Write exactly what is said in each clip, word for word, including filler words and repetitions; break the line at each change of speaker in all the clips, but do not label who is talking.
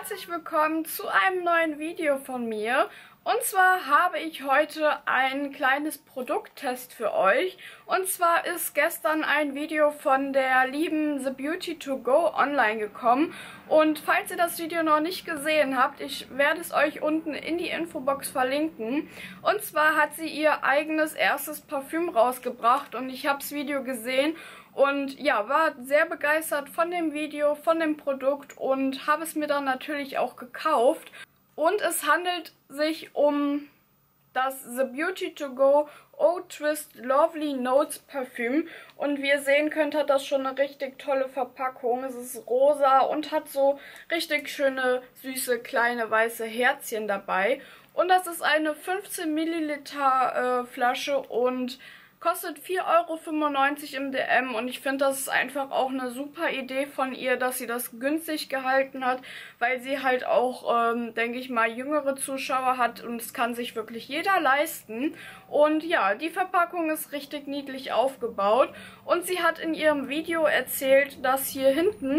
herzlich willkommen zu einem neuen Video von mir. Und zwar habe ich heute ein kleines Produkttest für euch. Und zwar ist gestern ein Video von der lieben The Beauty to Go online gekommen. Und falls ihr das Video noch nicht gesehen habt, ich werde es euch unten in die Infobox verlinken. Und zwar hat sie ihr eigenes erstes Parfüm rausgebracht und ich habe das Video gesehen. Und ja, war sehr begeistert von dem Video, von dem Produkt und habe es mir dann natürlich auch gekauft. Und es handelt sich um das The Beauty to Go Eau Twist Lovely Notes Parfüm. Und wie ihr sehen könnt, hat das schon eine richtig tolle Verpackung. Es ist rosa und hat so richtig schöne, süße, kleine, weiße Herzchen dabei. Und das ist eine fünfzehn Milliliter äh, Flasche und kostet vier Euro fünfundneunzig im D M und ich finde, das ist einfach auch eine super Idee von ihr, dass sie das günstig gehalten hat, weil sie halt auch, ähm, denke ich mal, jüngere Zuschauer hat und es kann sich wirklich jeder leisten. Und ja, die Verpackung ist richtig niedlich aufgebaut und sie hat in ihrem Video erzählt, dass hier hinten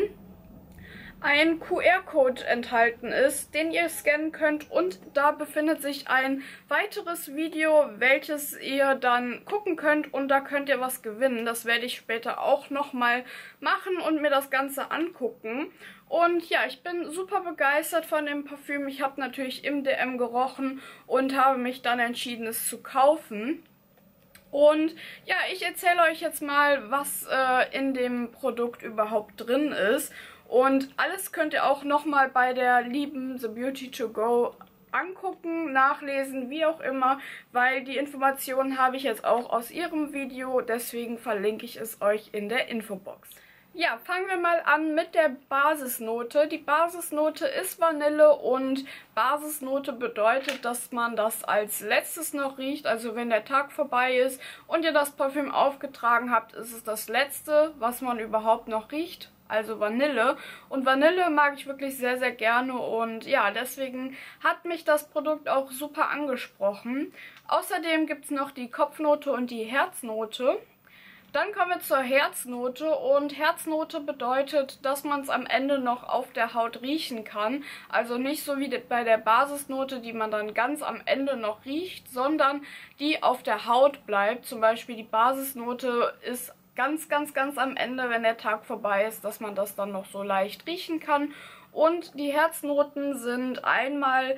ein Q R-Code enthalten ist, den ihr scannen könnt und da befindet sich ein weiteres Video, welches ihr dann gucken könnt und da könnt ihr was gewinnen. Das werde ich später auch nochmal machen und mir das Ganze angucken. Und ja, ich bin super begeistert von dem Parfüm. Ich habe natürlich im D M gerochen und habe mich dann entschieden, es zu kaufen. Und ja, ich erzähle euch jetzt mal, was äh, in dem Produkt überhaupt drin ist. Und alles könnt ihr auch nochmal bei der lieben The Beauty to Go angucken, nachlesen, wie auch immer, weil die Informationen habe ich jetzt auch aus ihrem Video, deswegen verlinke ich es euch in der Infobox. Ja, fangen wir mal an mit der Basisnote. Die Basisnote ist Vanille und Basisnote bedeutet, dass man das als letztes noch riecht. Also wenn der Tag vorbei ist und ihr das Parfüm aufgetragen habt, ist es das letzte, was man überhaupt noch riecht. Also Vanille. Und Vanille mag ich wirklich sehr, sehr gerne und ja, deswegen hat mich das Produkt auch super angesprochen. Außerdem gibt es noch die Kopfnote und die Herznote. Dann kommen wir zur Herznote und Herznote bedeutet, dass man es am Ende noch auf der Haut riechen kann. Also nicht so wie bei der Basisnote, die man dann ganz am Ende noch riecht, sondern die auf der Haut bleibt. Zum Beispiel die Basisnote ist ganz, ganz, ganz am Ende, wenn der Tag vorbei ist, dass man das dann noch so leicht riechen kann. Und die Herznoten sind einmal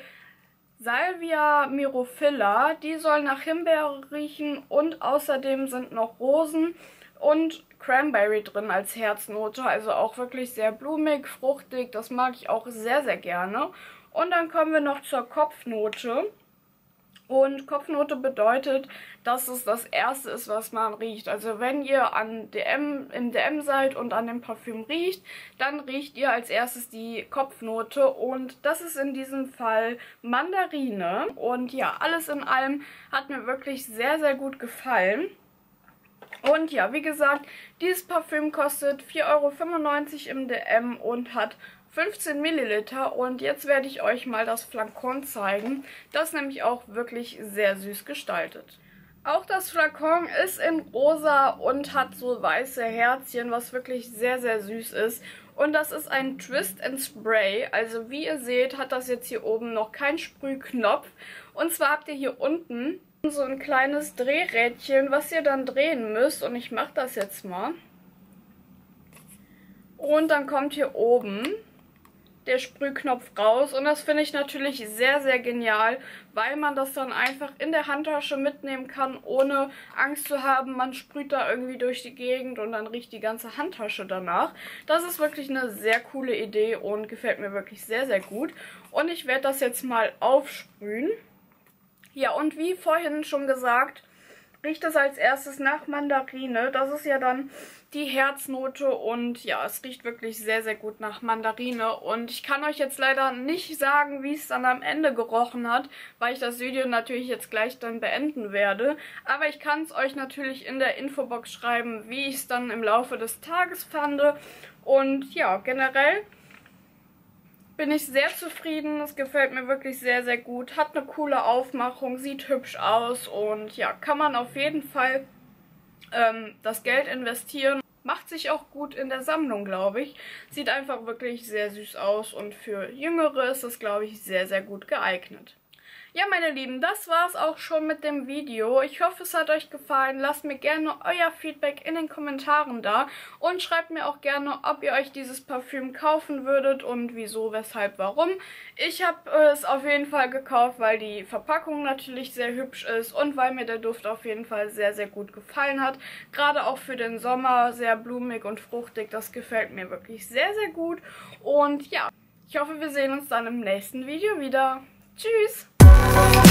Salvia Myrophila, die soll nach Himbeere riechen und außerdem sind noch Rosen und Cranberry drin als Herznote, also auch wirklich sehr blumig, fruchtig, das mag ich auch sehr, sehr gerne. Und dann kommen wir noch zur Kopfnote. Und Kopfnote bedeutet, dass es das erste ist, was man riecht. Also wenn ihr an D M, im D M seid und an dem Parfüm riecht, dann riecht ihr als erstes die Kopfnote. Und das ist in diesem Fall Mandarine. Und ja, alles in allem hat mir wirklich sehr, sehr gut gefallen. Und ja, wie gesagt, dieses Parfüm kostet vier Euro fünfundneunzig im D M und hat fünfzehn Milliliter und jetzt werde ich euch mal das Flakon zeigen. Das ist nämlich auch wirklich sehr süß gestaltet. Auch das Flakon ist in rosa und hat so weiße Herzchen, was wirklich sehr, sehr süß ist. Und das ist ein Twist and Spray. Also wie ihr seht, hat das jetzt hier oben noch keinen Sprühknopf. Und zwar habt ihr hier unten so ein kleines Drehrädchen, was ihr dann drehen müsst. Und ich mache das jetzt mal. Und dann kommt hier oben der Sprühknopf raus und das finde ich natürlich sehr, sehr genial, weil man das dann einfach in der Handtasche mitnehmen kann, ohne Angst zu haben, man sprüht da irgendwie durch die Gegend und dann riecht die ganze Handtasche danach. Das ist wirklich eine sehr coole Idee und gefällt mir wirklich sehr, sehr gut. Und ich werde das jetzt mal aufsprühen. Ja, und wie vorhin schon gesagt, riecht es als erstes nach Mandarine. Das ist ja dann die Herznote und ja, es riecht wirklich sehr, sehr gut nach Mandarine. Und ich kann euch jetzt leider nicht sagen, wie es dann am Ende gerochen hat, weil ich das Video natürlich jetzt gleich dann beenden werde. Aber ich kann es euch natürlich in der Infobox schreiben, wie ich es dann im Laufe des Tages fand. Und ja, generell bin ich sehr zufrieden. Es gefällt mir wirklich sehr, sehr gut. Hat eine coole Aufmachung, sieht hübsch aus und ja, kann man auf jeden Fall ähm, das Geld investieren. macht sich auch gut in der Sammlung, glaube ich. Sieht einfach wirklich sehr süß aus und für Jüngere ist es, glaube ich, sehr, sehr gut geeignet. Ja, meine Lieben, das war's auch schon mit dem Video. Ich hoffe, es hat euch gefallen. Lasst mir gerne euer Feedback in den Kommentaren da und schreibt mir auch gerne, ob ihr euch dieses Parfüm kaufen würdet und wieso, weshalb, warum. Ich habe es auf jeden Fall gekauft, weil die Verpackung natürlich sehr hübsch ist und weil mir der Duft auf jeden Fall sehr, sehr gut gefallen hat. Gerade auch für den Sommer, sehr blumig und fruchtig. Das gefällt mir wirklich sehr, sehr gut. Und ja, ich hoffe, wir sehen uns dann im nächsten Video wieder. Tschüss!